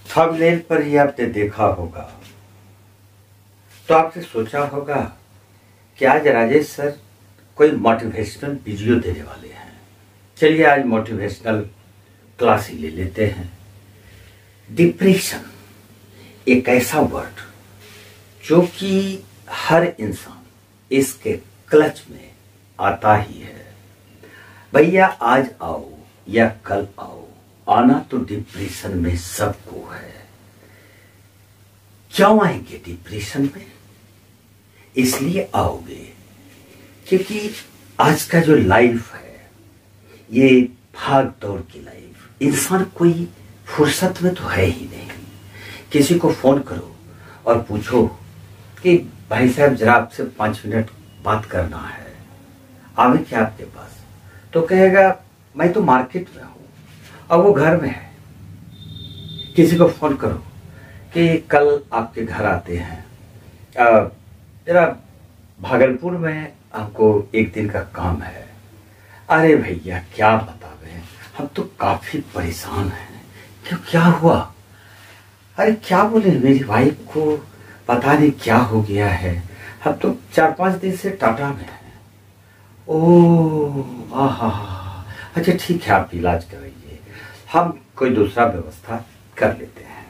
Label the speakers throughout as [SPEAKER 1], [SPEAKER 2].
[SPEAKER 1] Thumbnail पर ही आपने देखा होगा तो आपने सोचा होगा कि आज राजेश सर कोई मोटिवेशनल वीडियो देने वाले हैं। चलिए आज मोटिवेशनल क्लास ही ले लेते हैं। डिप्रेशन एक ऐसा वर्ड जो कि हर इंसान इसके क्लच में आता ही है। भैया आज आओ या कल आओ, आना तो डिप्रेशन में सबको है। क्यों आएंगे डिप्रेशन में? इसलिए आओगे क्योंकि आज का जो लाइफ है ये भाग दौड़ की लाइफ, इंसान कोई फुर्सत में तो है ही नहीं। किसी को फोन करो और पूछो कि भाई साहब जरा आपसे 5 मिनट बात करना है, आवे क्या आपके पास? तो कहेगा मैं तो मार्केट में हूं और वो घर में है। किसी को फोन करो कि कल आपके घर आते हैं, जरा भागलपुर में हमको एक दिन का काम है। अरे भैया क्या बतावे, हम तो काफी परेशान हैं। क्यों, क्या हुआ? अरे क्या बोले, मेरी वाइफ को पता नहीं क्या हो गया है, हम तो 4-5 दिन से टाटा में हैं। ओह आहा, अच्छा ठीक है, आप इलाज कराइए, हम कोई दूसरा व्यवस्था कर लेते हैं।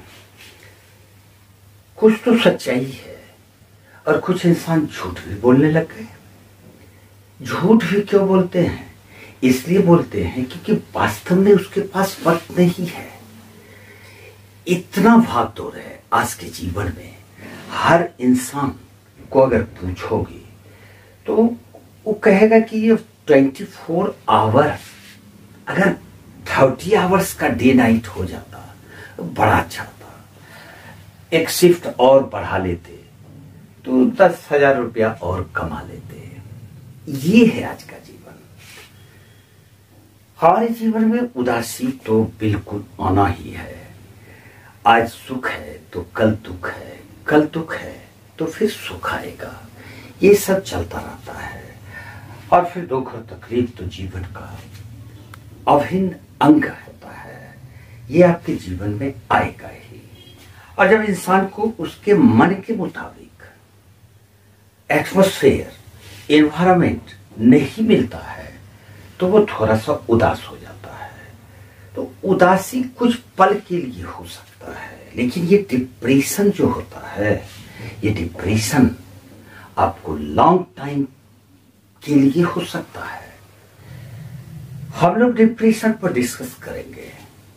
[SPEAKER 1] कुछ तो सच्चाई है और कुछ इंसान झूठ भी बोलने लग गए। झूठ भी क्यों बोलते हैं? इसलिए बोलते हैं क्योंकि वास्तव में उसके पास वक्त नहीं है। इतना भाग दौड़ है आज के जीवन में। हर इंसान को अगर पूछोगे तो वो कहेगा कि ये 24 आवर, अगर 30 आवर्स का डे नाइट हो जाता तो बड़ा अच्छा था। एक शिफ्ट और बढ़ा लेते तो 10,000 रुपया और कमा लेते। ये है आज का जीवन। हमारे जीवन में उदासी तो बिल्कुल आना ही है। आज सुख है तो कल दुख है, कल दुख है तो फिर सुख आएगा। ये सब चलता रहता है और फिर दुख और तकलीफ तो जीवन का अभिन्न अंग होता है। ये आपके जीवन में आएगा ही। और जब इंसान को उसके मन के मुताबिक एटमॉस्फेयर, एनवायरमेंट नहीं मिलता है तो वो थोड़ा सा उदास हो जाता है। तो उदासी कुछ पल के लिए हो सकता है, लेकिन ये डिप्रेशन जो होता है, ये डिप्रेशन आपको लॉन्ग टाइम के लिए हो सकता है। हम लोग डिप्रेशन पर डिस्कस करेंगे,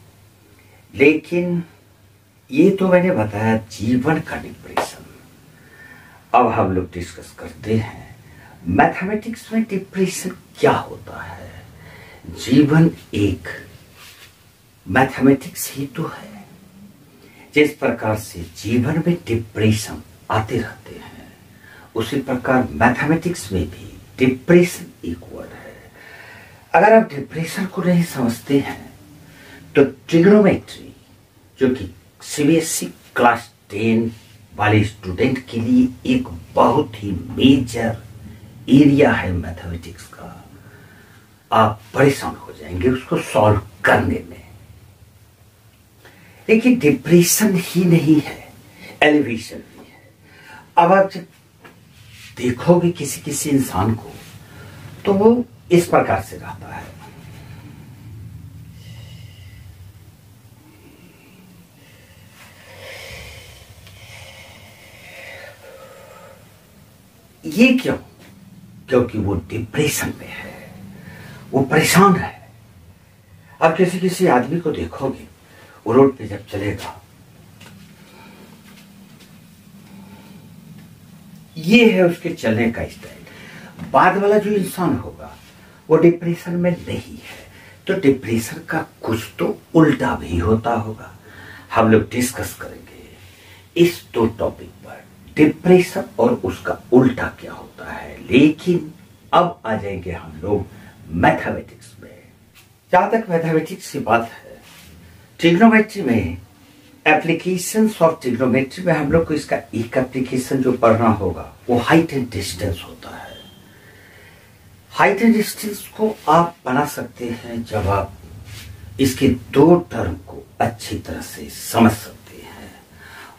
[SPEAKER 1] लेकिन ये तो मैंने बताया जीवन का डिप्रेशन। अब हम लोग डिस्कस करते हैं मैथमेटिक्स में डिप्रेशन क्या होता है। जीवन एक मैथमेटिक्स ही तो है। जिस प्रकार से जीवन में डिप्रेशन आते रहते हैं, उसी प्रकार मैथमेटिक्स में भी डिप्रेशन एक वर्ड है। अगर आप डिप्रेशन को नहीं समझते हैं तो ट्रिग्नोमेट्री, जो कि सीबीएसई क्लास 10 वाले स्टूडेंट के लिए एक बहुत ही मेजर एरिया है मैथमेटिक्स का, आप परेशान हो जाएंगे उसको सॉल्व करने में। लेकिन डिप्रेशन ही नहीं है, एलिवेशन भी है। अब आप जब देखोगे किसी किसी इंसान को तो वो इस प्रकार से रहता है। ये क्यों? क्योंकि वो डिप्रेशन में है, वो परेशान है। अब किसी किसी आदमी को देखोगे, वो रोड पे जब चलेगा, ये है उसके चलने का स्टाइल। बाद वाला जो इंसान होगा वो डिप्रेशन में नहीं है, तो डिप्रेशन का कुछ तो उल्टा भी होता होगा। हम लोग डिस्कस करेंगे इस 2 टॉपिक पर, डिप्रेशन और उसका उल्टा क्या होता है। लेकिन अब आ जाएंगे हम लोग मैथमेटिक्स में। जहां तक मैथमेटिक्स की बात है, ट्रिग्नोमेट्री में एप्लीकेशंस ऑफ ट्रिग्नोमेट्री में हम लोग को इसका एक एप्लीकेशन जो पढ़ना होगा वो हाइट एंड डिस्टेंस होता है। हाइट एंड डिस्टेंस को आप बना सकते हैं जब आप इसके 2 टर्म को अच्छी तरह से समझ सकते हैं।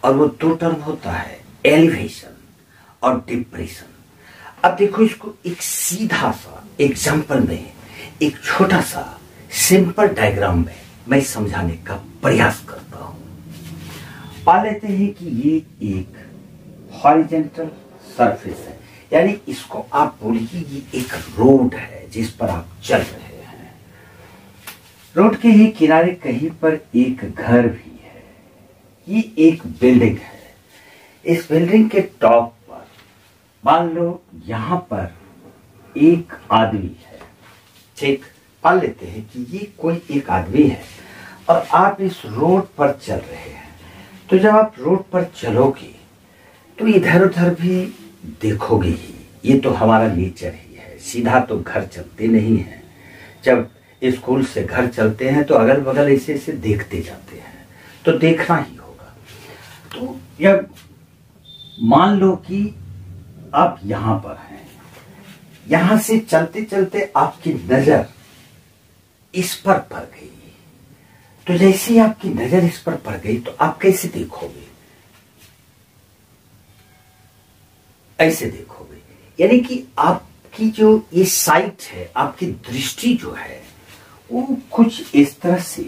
[SPEAKER 1] और वो दो टर्म होता है, एलिवेशन और डिप्रेशन। अब देखो इसको एक सीधा सा एग्जाम्पल में, एक छोटा सा सिंपल डायग्राम में मैं समझाने का प्रयास करता हूं। पा लेते हैं कि ये एक हॉरिजॉन्टल सरफेस है, यानी इसको आप बोलिए ये एक रोड है जिस पर आप चल रहे हैं। रोड के ही किनारे कहीं पर एक घर भी है, ये एक बिल्डिंग है। इस बिल्डिंग के टॉप पर मान लो यहां पर एक आदमी है, ठीक। मान लेते हैं कि ये कोई एक आदमी है और आप इस रोड पर चल रहे हैं। तो जब आप रोड पर चलोगे तो इधर उधर भी देखोगे ही, ये तो हमारा नेचर ही है। सीधा तो घर चलते नहीं हैं, जब स्कूल से घर चलते हैं तो अगल बगल ऐसे ऐसे देखते जाते हैं, तो देखना ही होगा। तो जब मान लो कि आप यहां पर हैं, यहां से चलते चलते आपकी नजर इस पर पड़ गई, तो जैसे ही आपकी नजर इस पर पड़ गई तो आप कैसे देखोगे? ऐसे देखोगे, यानी कि आपकी जो ये साइट है, आपकी दृष्टि जो है वो कुछ इस तरह से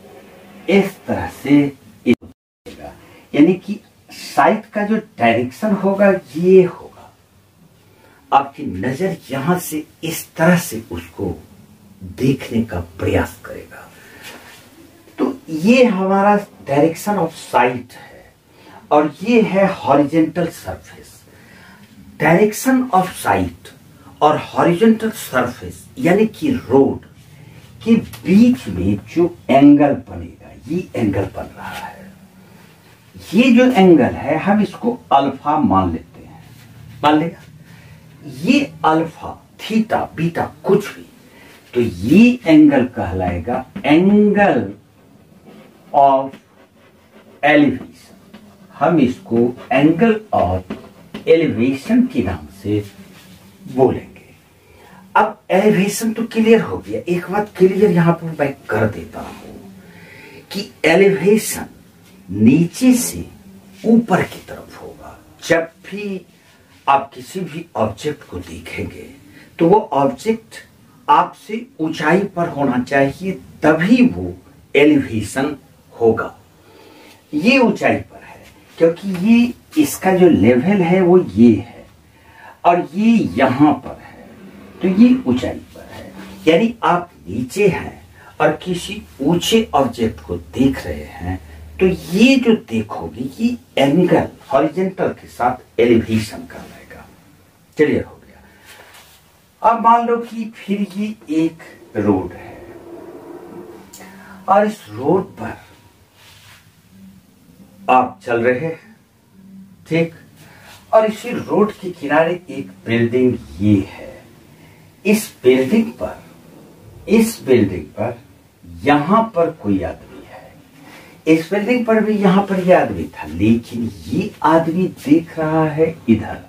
[SPEAKER 1] यानी कि साइट का जो डायरेक्शन होगा ये होगा। आपकी नजर यहां से इस तरह से उसको देखने का प्रयास करेगा। तो ये हमारा डायरेक्शन ऑफ साइट है और ये है horizontal surface. Direction of sight और हॉरिजॉन्टल सरफेस यानी कि रोड के बीच में जो एंगल बनेगा, ये एंगल बन रहा है। ये जो एंगल है हम इसको अल्फा मान लेते हैं, मान लेगा ये अल्फा, थीटा, बीटा कुछ भी, तो ये एंगल कहलाएगा एंगल ऑफ एलिवेशन। हम इसको एंगल ऑफ एलिवेशन के नाम से बोलेंगे। अब एलिवेशन तो क्लियर हो गया। एक बात क्लियर यहां पर मैं कर देता हूं कि एलिवेशन नीचे से ऊपर की तरफ होगा। जब भी आप किसी भी ऑब्जेक्ट को देखेंगे तो वो ऑब्जेक्ट आपसे ऊंचाई पर होना चाहिए, तभी वो एलिवेशन होगा। ये ऊंचाई पर है क्योंकि ये इसका जो लेवल है वो ये है और ये यहां पर है, तो ये ऊंचाई पर है। यानी आप नीचे हैं और किसी ऊंचे ऑब्जेक्ट को देख रहे हैं तो ये जो देखोगे ये एंगल हॉरिजॉन्टल के साथ एलिवेशन कहलाएगा। क्लियर हो गया। अब मान लो कि फिर ये एक रोड है और इस रोड पर आप चल रहे हैं, ठीक। और इसी रोड के किनारे एक बिल्डिंग ये है। इस बिल्डिंग पर यहां पर कोई आदमी है। इस बिल्डिंग पर भी यहां पर यह आदमी था, लेकिन ये आदमी देख रहा है इधर।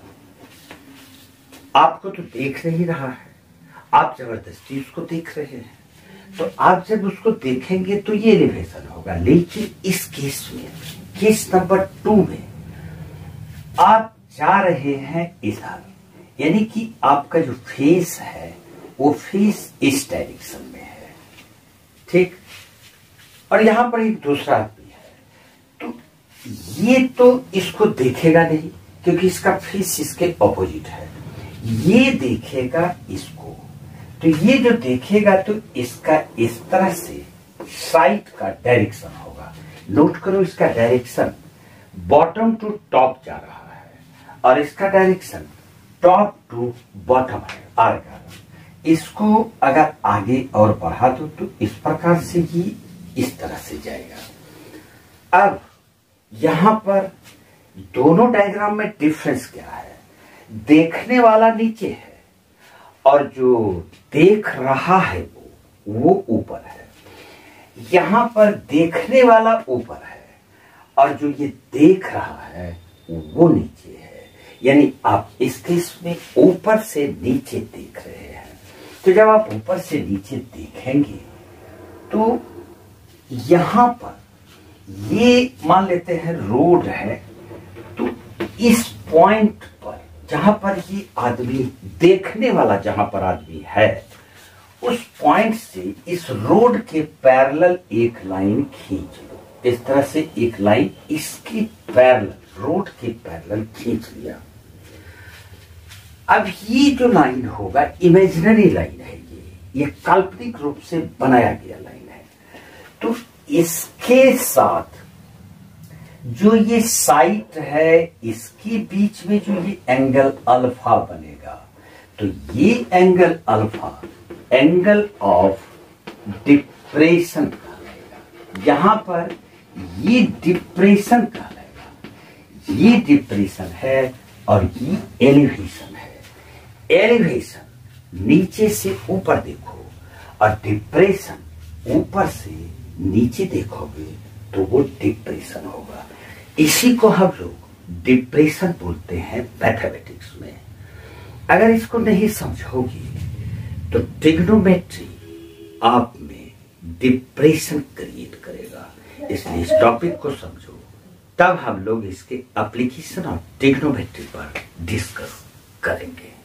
[SPEAKER 1] आपको तो देख नहीं रहा है, आप जबरदस्ती उसको देख रहे हैं। तो आप जब उसको देखेंगे तो ये एलिवेशन होगा। लेकिन इस केस में, केस नंबर 2 में आप जा रहे हैं इधर, यानी कि आपका जो फेस है वो फेस इस डायरेक्शन में है, ठीक। और यहां पर एक दूसरा आदमी है, तो ये तो इसको देखेगा नहीं क्योंकि इसका फेस इसके ऑपोजिट है। ये देखेगा इसको, तो ये जो देखेगा तो इसका इस तरह से साइट का डायरेक्शन होगा। नोट करो, इसका डायरेक्शन बॉटम टू टॉप जा रहा है और इसका डायरेक्शन टॉप टू बॉटम है, आर का। इसको अगर आगे और बढ़ा दो तो इस प्रकार से ही इस तरह से जाएगा। अब यहां पर दोनों डायग्राम में डिफरेंस क्या है? देखने वाला नीचे है और जो देख रहा है वो ऊपर है। यहां पर देखने वाला ऊपर है और जो ये देख रहा है वो नीचे है। यानी आप इस केस में ऊपर से नीचे देख रहे हैं। तो जब आप ऊपर से नीचे देखेंगे तो यहां पर ये मान लेते हैं रोड है, तो इस पॉइंट पर जहां पर ये आदमी देखने वाला जहां पर आदमी है, उस पॉइंट से इस रोड के पैरेलल एक लाइन खींच लो। इस तरह से एक लाइन इसकी पैरेलल, रोड के पैरेलल खींच लिया। अब ये जो लाइन होगा इमेजिनरी लाइन है, ये काल्पनिक रूप से बनाया गया लाइन है। तो इसके साथ जो ये साइट है, इसके बीच में जो ये एंगल अल्फा बनेगा, तो ये angle alpha angle of depression कहलाएगा। यहां पर ये डिप्रेशन कहलाएगा। ये डिप्रेशन है और ये एलिवेशन है। एलिवेशन नीचे से ऊपर देखो और डिप्रेशन ऊपर से नीचे देखोगे तो वो डिप्रेशन होगा। इसी को हम लोग डिप्रेशन बोलते हैं मैथमेटिक्स में। अगर इसको नहीं समझोगे तो ट्रिग्नोमेट्री आप में डिप्रेशन क्रिएट करेगा। इसलिए इस टॉपिक को समझो, तब हम लोग इसके एप्लीकेशन और ट्रिग्नोमेट्री पर डिस्कस करेंगे।